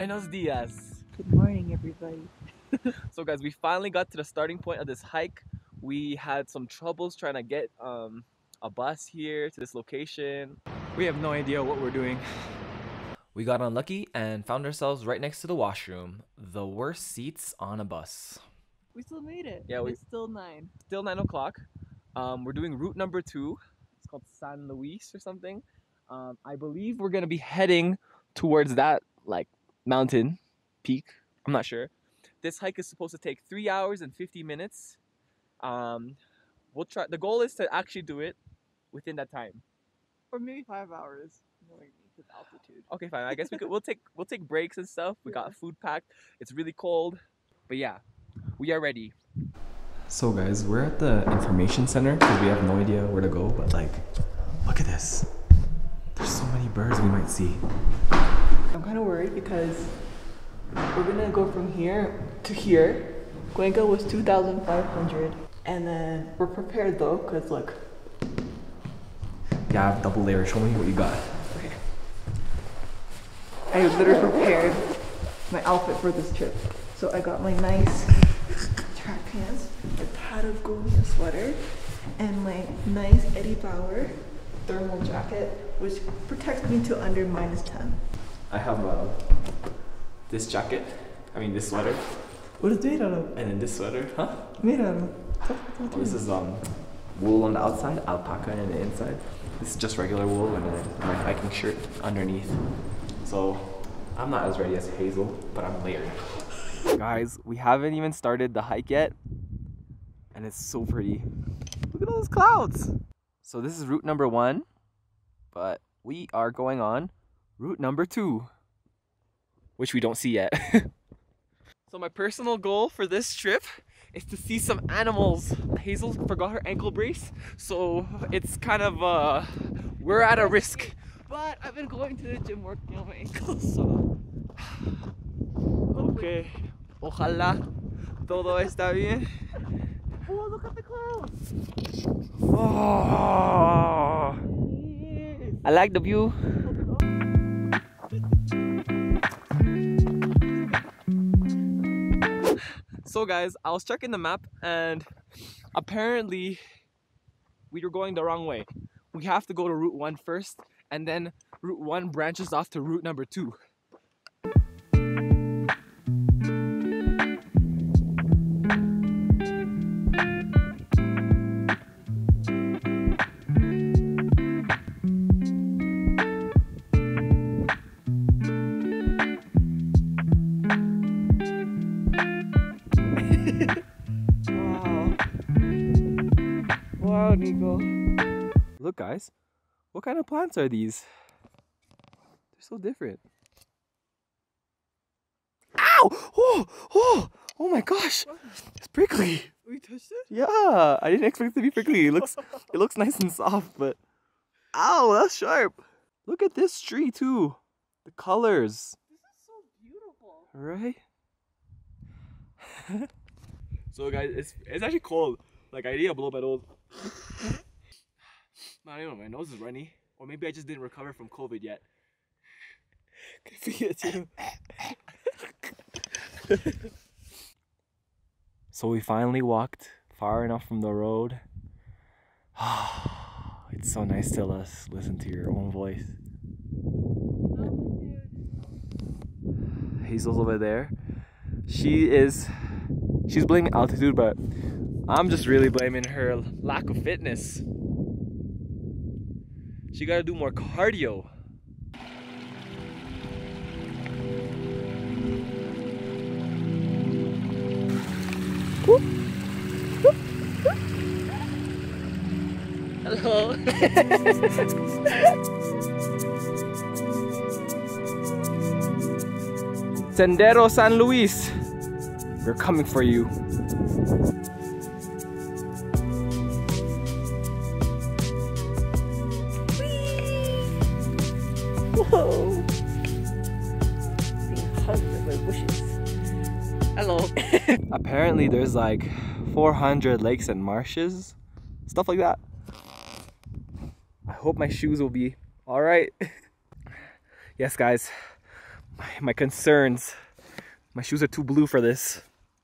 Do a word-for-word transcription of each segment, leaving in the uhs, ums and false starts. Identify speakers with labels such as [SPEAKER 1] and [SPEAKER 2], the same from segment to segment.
[SPEAKER 1] Buenos dias.
[SPEAKER 2] Good morning, everybody.
[SPEAKER 1] So guys, we finally got to the starting point of this hike. We had some troubles trying to get um, a bus here to this location. We have no idea what we're doing. We got unlucky and found ourselves right next to the washroom. The worst seats on a bus.
[SPEAKER 2] We still made it.
[SPEAKER 1] Yeah, we-
[SPEAKER 2] It's still nine.
[SPEAKER 1] Still nine o'clock. Um, we're doing route number two. It's called San Luis or something. Um, I believe we're gonna be heading towards that like mountain peak. I'm not sure. This hike is supposed to take three hours and fifty minutes. Um, we'll try. The goal is to actually do it within that time.
[SPEAKER 2] Or maybe five hours. Knowing with altitude.
[SPEAKER 1] Okay, fine. I guess we could. We'll take. We'll take breaks and stuff. We got food packed. It's really cold, but yeah, we are ready. So guys, we're at the information center because we have no idea where to go. But like, look at this. There's so many birds we might see.
[SPEAKER 2] I'm kind of worried because we're gonna go from here to here. Cuenca was two thousand five hundred, and then we're prepared though, cause look.
[SPEAKER 1] Yeah, I have double layer. Show me what you got.
[SPEAKER 2] Okay. I literally prepared my outfit for this trip. So I got my nice track pants, a Patagonia sweater, and my nice Eddie Bauer thermal jacket, which protects me to under minus ten.
[SPEAKER 1] I have uh, this jacket. I mean this sweater.
[SPEAKER 2] What is it made out of?
[SPEAKER 1] And then this sweater, huh?
[SPEAKER 2] Made out of?
[SPEAKER 1] Oh, this is um wool on the outside, alpaca on the inside. This is just regular wool, and then my hiking shirt underneath. So I'm not as ready as Hazel, but I'm layered. Guys, we haven't even started the hike yet, and it's so pretty. Look at all those clouds. So this is route number one, but we are going on route number two, which we don't see yet. So my personal goal for this trip is to see some animals. Hazel forgot her ankle brace, so it's kind of, uh, we're at a risk.
[SPEAKER 2] But I've been going to the gym working on my ankles, so...
[SPEAKER 1] Okay. Ojalá todo está bien.
[SPEAKER 2] Oh, look at the clouds!
[SPEAKER 1] Oh, I like the view. So guys, I was checking the map and apparently we were going the wrong way. We have to go to route one first, and then route one branches off to route number two. Wow. Wow, Nico. Look guys, what kind of plants are these? They're so different. Ow! Oh! Oh! Oh my gosh! It's prickly!
[SPEAKER 2] We touched it?
[SPEAKER 1] Yeah! I didn't expect it to be prickly. It looks it looks nice and soft, but ow, that's sharp! Look at this tree too. The colors.
[SPEAKER 2] This is so beautiful.
[SPEAKER 1] Right? So guys, it's it's actually cold. Like I need a blow by those. I don't know, my nose is runny. Or maybe I just didn't recover from COVID yet. Could be it too. So we finally walked far enough from the road. It's so nice to us listen to your own voice. Hazel's over there. She is she's blaming altitude, but I'm just really blaming her lack of fitness. She gotta do more cardio. Hello. Sendero San Luis. We're coming for you.
[SPEAKER 2] Whoa! Being hugged by bushes. Hello.
[SPEAKER 1] Apparently there's like four hundred lakes and marshes. Stuff like that. I hope my shoes will be alright. Yes guys, my, my concerns. My shoes are too blue for this.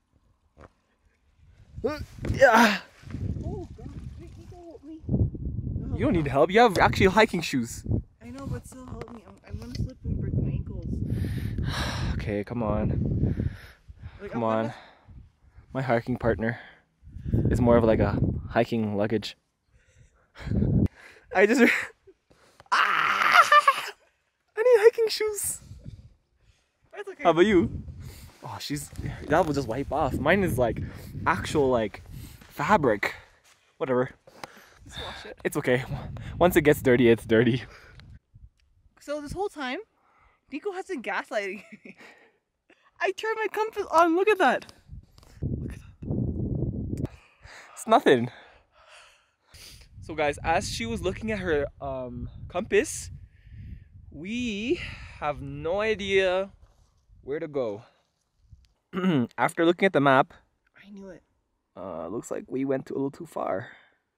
[SPEAKER 1] Yeah.
[SPEAKER 2] Oh God, wait, you can help me.
[SPEAKER 1] You don't need help. You have actually hiking shoes.
[SPEAKER 2] I know, but still help me. I'm, I'm gonna slip and break my ankles.
[SPEAKER 1] Okay, come on.
[SPEAKER 2] Like,
[SPEAKER 1] Come
[SPEAKER 2] I'm
[SPEAKER 1] on.
[SPEAKER 2] gonna-
[SPEAKER 1] My hiking partner is more of like a hiking luggage. I just... ah! I need hiking shoes.
[SPEAKER 2] That's okay.
[SPEAKER 1] How about you? Oh, she's... that will just wipe off. Mine is like actual like fabric. Whatever.
[SPEAKER 2] Just wash it.
[SPEAKER 1] It's okay. Once it gets dirty, it's dirty.
[SPEAKER 2] So this whole time, Nico has been gaslighting me. I turned my compass on. Look at that. Look at that.
[SPEAKER 1] It's nothing. So guys, as she was looking at her um, compass, we have no idea where to go. After looking at the map,
[SPEAKER 2] I knew it.
[SPEAKER 1] uh, looks like we went a little too far.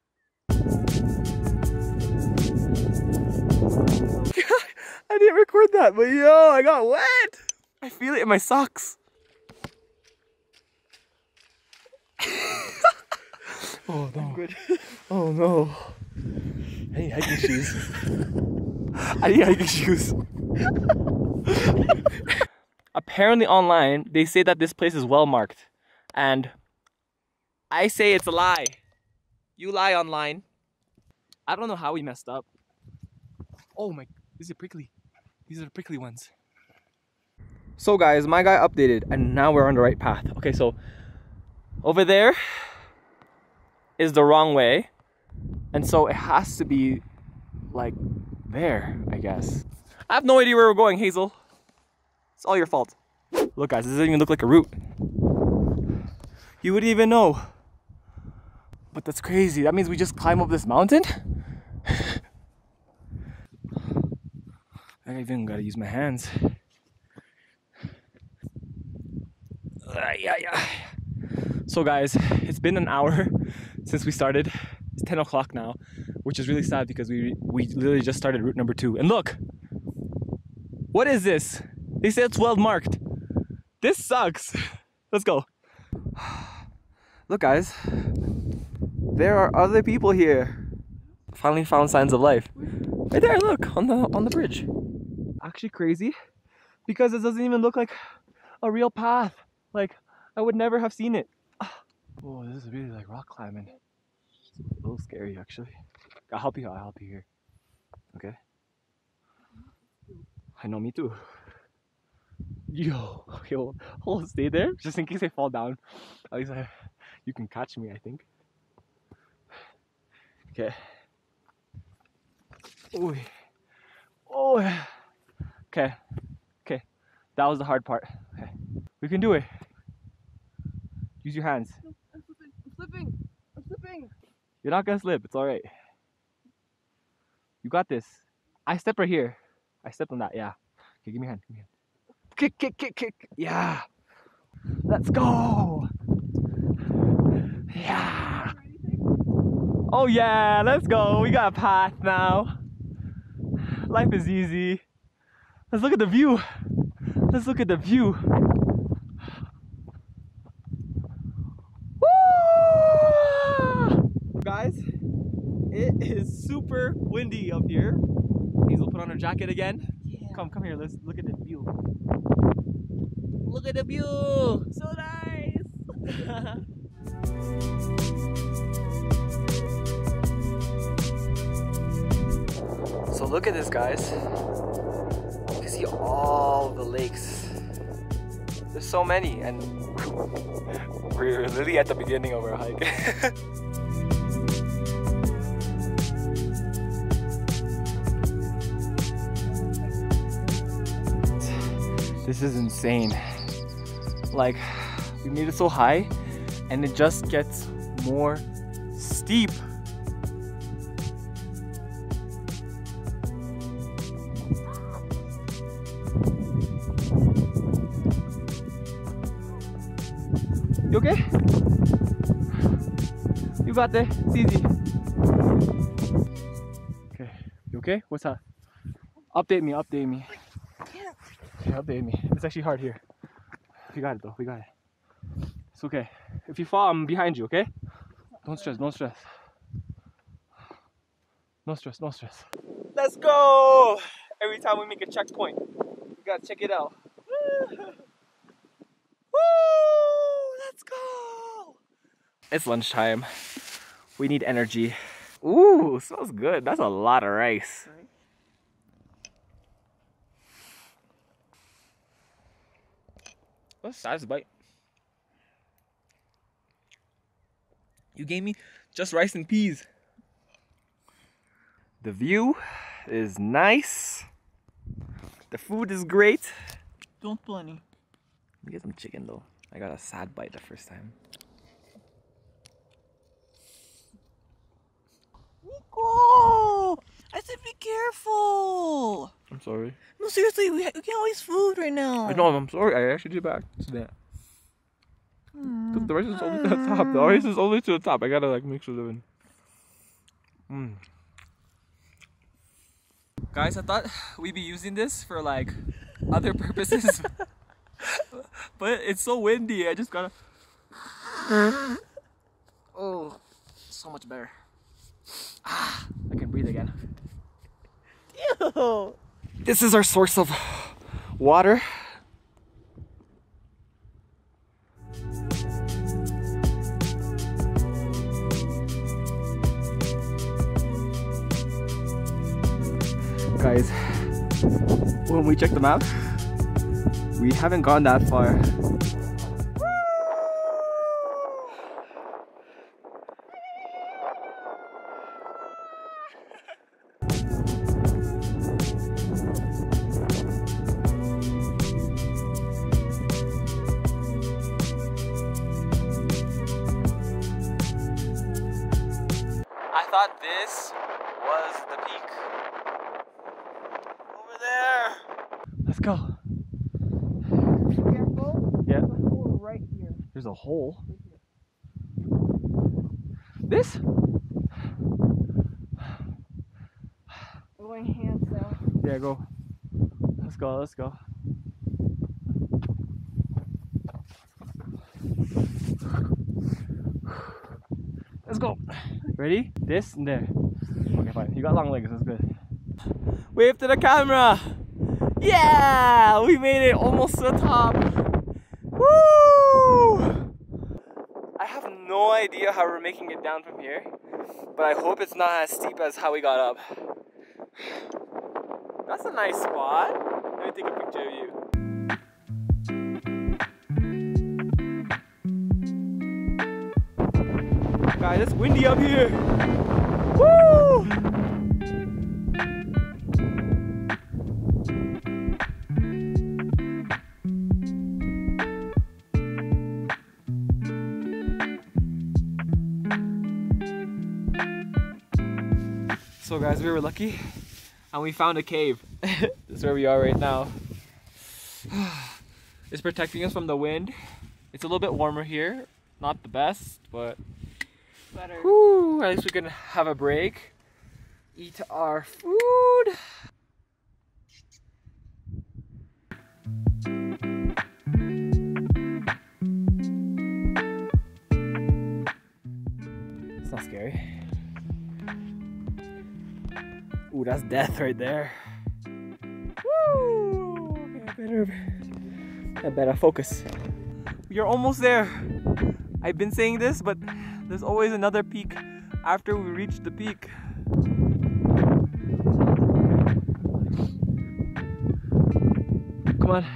[SPEAKER 1] I didn't record that, but yo, I got wet. I feel it in my socks. Oh no.
[SPEAKER 2] Good.
[SPEAKER 1] Oh no. I need hiking shoes. I need hiking shoes. Apparently online, they say that this place is well marked. And I say it's a lie. You lie online. I don't know how we messed up. Oh my, these are prickly. These are the prickly ones. So guys, my guy updated and now we're on the right path. Okay, so over there is the wrong way. And so it has to be like there, I guess. I have no idea where we're going, Hazel. It's all your fault. Look guys, this doesn't even look like a route. You wouldn't even know. But that's crazy. That means we just climb up this mountain? I even gotta use my hands. Uh, yeah, yeah. So guys, it's been an hour since we started. It's ten o'clock now, which is really sad because we we literally just started route number two. And look, what is this? They said it's well marked. This sucks. Let's go. Look guys, there are other people here. Finally found signs of life. Right there, look, on the on the bridge. Actually crazy, because it doesn't even look like a real path. Like, I would never have seen it. Oh, this is really like rock climbing. It's a little scary actually. I'll help you, I'll help you here. Okay? I know, me too. Yo, okay, well, hold, stay there, just in case I fall down. At least I, you can catch me, I think. Okay. Oh, oh, okay, okay. That was the hard part. Okay, we can do it. Use your hands.
[SPEAKER 2] No, I'm slipping. I'm slipping. I'm slipping.
[SPEAKER 1] You're not gonna slip. It's all right. You got this. I step right here. I step on that. Yeah. Okay, give me a hand. Give me a hand. Kick, kick, kick, kick. Yeah. Let's go. Yeah. Oh yeah. Let's go. We got a path now. Life is easy. Let's look at the view. Let's look at the view. Woo! Guys, it is super windy up here. Hazel put on her jacket again.
[SPEAKER 2] Yeah.
[SPEAKER 1] Come, come here. Let's look at the view. Look at the view.
[SPEAKER 2] So nice.
[SPEAKER 1] So look at this, guys. You can see all the lakes. There's so many, and we're literally at the beginning of our hike. This is insane. Like, we made it so high, and it just gets more steep. You okay? You got this. It's easy. Okay. You okay? What's up? Update me. Update me.
[SPEAKER 2] Yeah.
[SPEAKER 1] Okay, update me. It's actually hard here. We got it though, we got it. It's okay. If you fall, I'm behind you, okay? Don't stress, don't stress. No stress, no stress. Let's go! Every time we make a checkpoint, we gotta check it out. Woo! Let's go! It's lunchtime. We need energy. Ooh, smells good. That's a lot of rice. What's the size bite? You gave me just rice and peas. The view is nice. The food is great.
[SPEAKER 2] Don't pull any.
[SPEAKER 1] Let me get some chicken though. I got a sad bite the first time.
[SPEAKER 2] Nico! I said be careful!
[SPEAKER 1] I'm sorry.
[SPEAKER 2] No, seriously, we, we can't waste food right now.
[SPEAKER 1] I know, I'm sorry. I actually did back to that. Because the rice is only to the top. The rice is only to the top. I gotta like make sure they're in. Mm. Guys, I thought we'd be using this for like other purposes. But it's so windy. I just gotta. Oh, so much better. Ah, I can breathe again.
[SPEAKER 2] Ew.
[SPEAKER 1] This is our source of water. Guys, when we check the map, we haven't gone that far. I thought this was the peak. Over there. Let's go.
[SPEAKER 2] Careful.
[SPEAKER 1] Yeah.
[SPEAKER 2] There's a hole right here.
[SPEAKER 1] There's a hole. This?
[SPEAKER 2] We're going hands down.
[SPEAKER 1] Yeah, go. Let's go, let's go. Let's go. Ready? This and there. Okay, fine. You got long legs, that's good. Wave to the camera! Yeah! We made it almost to the top. Woo! I have no idea how we're making it down from here, but I hope it's not as steep as how we got up. That's a nice spot. Let me take a picture of you. Guys, it's windy up here. Woo! So guys, we were lucky and we found a cave. That's where we are right now. It's protecting us from the wind. It's a little bit warmer here. Not the best, but
[SPEAKER 2] Better.
[SPEAKER 1] whew, at least we can have a break. Eat our food. It's not scary. Ooh, that's death right there. Woo! Okay, I better, I better focus. We are almost there. I've been saying this, but there's always another peak after we reach the peak. Come on.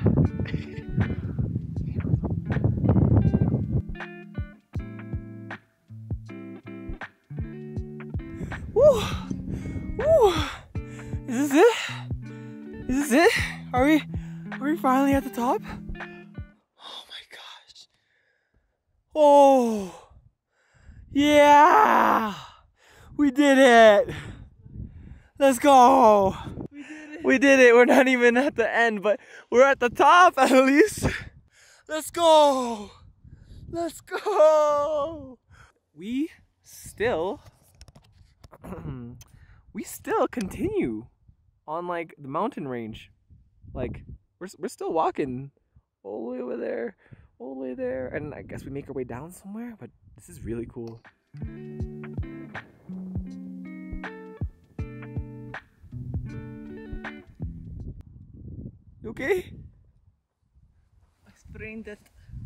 [SPEAKER 1] Woo! Woo! Is this it? Is this it? Are we are we finally at the top? Oh my gosh. Oh yeah! We did it! Let's go! We did it! We did it! We're not even at the end, but we're at the top at least! Let's go! Let's go! We still we still continue on like the mountain range. Like we're, we're still walking all the way over there, all the way there. And I guess we make our way down somewhere, but this is really cool. You okay?
[SPEAKER 2] I sprained it.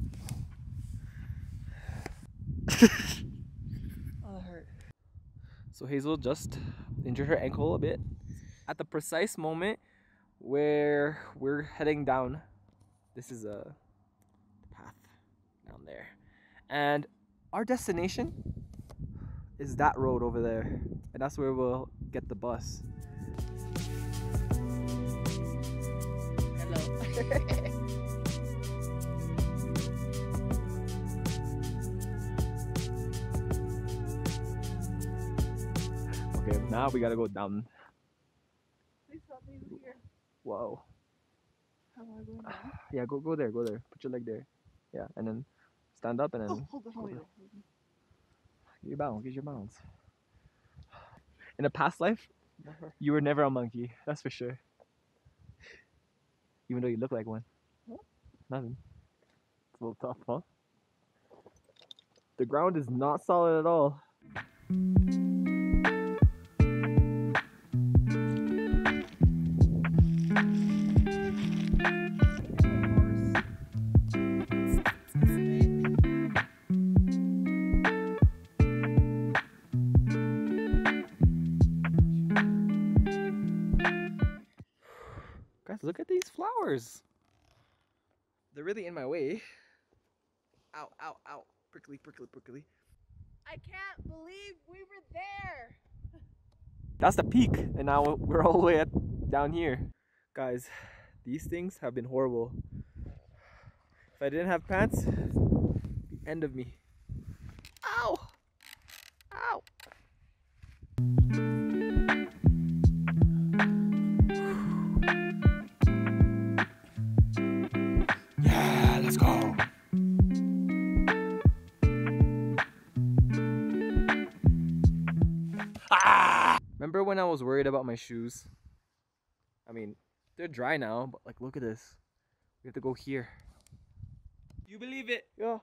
[SPEAKER 2] Oh, that hurt.
[SPEAKER 1] So Hazel just injured her ankle a bit at the precise moment where we're heading down. This is a path down there, and our destination is that road over there, and that's where we'll get the bus.
[SPEAKER 2] Hello.
[SPEAKER 1] Okay, now we gotta go down.
[SPEAKER 2] Please help me here.
[SPEAKER 1] Whoa.
[SPEAKER 2] How am I going down?
[SPEAKER 1] Yeah, go go there, go there. Put your leg there. Yeah, and then stand up and then
[SPEAKER 2] Oh, hold on, hold on.
[SPEAKER 1] get your balance, get your balance. In a past life,
[SPEAKER 2] Never.
[SPEAKER 1] you were never a monkey, that's for sure. Even though you look like one.
[SPEAKER 2] What?
[SPEAKER 1] Nothing. It's a little tough, huh? The ground is not solid at all. Guys, look at these flowers. They're really in my way. Ow, ow, ow. Prickly, prickly, prickly.
[SPEAKER 2] I can't believe we were there.
[SPEAKER 1] That's the peak, and now we're all the way at, down here. Guys, these things have been horrible. If I didn't have pants, the end of me. Ow! Ow! Yeah, let's go. Ah! Remember when I was worried about my shoes? I mean, they're dry now, but like, look at this. We have to go here. You believe it? Yeah.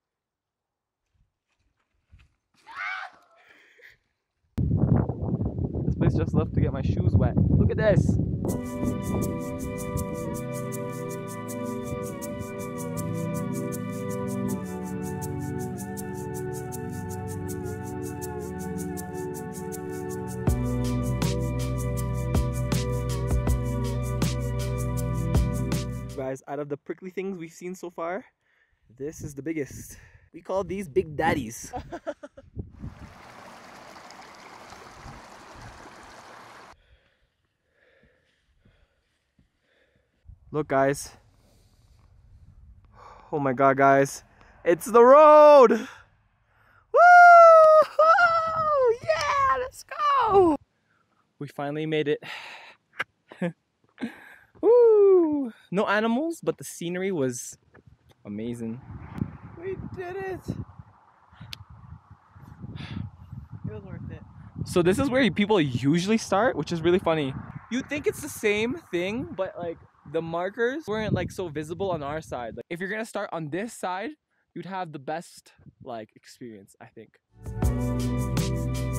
[SPEAKER 1] This place just left to get my shoes wet. Look at this. Guys, out of the prickly things we've seen so far, this is the biggest. We call these big daddies. Look, guys. Oh my god, guys. It's the road! Woo! Yeah, let's go! We finally made it. Woo! No animals, but the scenery was amazing. We did it!
[SPEAKER 2] It was worth it.
[SPEAKER 1] So this is where people usually start, which is really funny. You'd think it's the same thing, but like the markers weren't like so visible on our side. Like if you're gonna start on this side, you'd have the best like experience, I think.